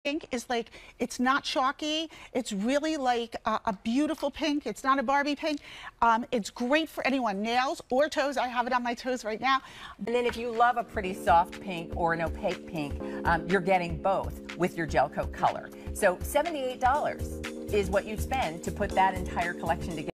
Pink is like, it's not chalky. It's really like a beautiful pink. It's not a Barbie pink. It's great for anyone, nails or toes. I have it on my toes right now. And then if you love a pretty soft pink or an opaque pink, you're getting both with your gel coat color. So $78 is what you spend to put that entire collection together.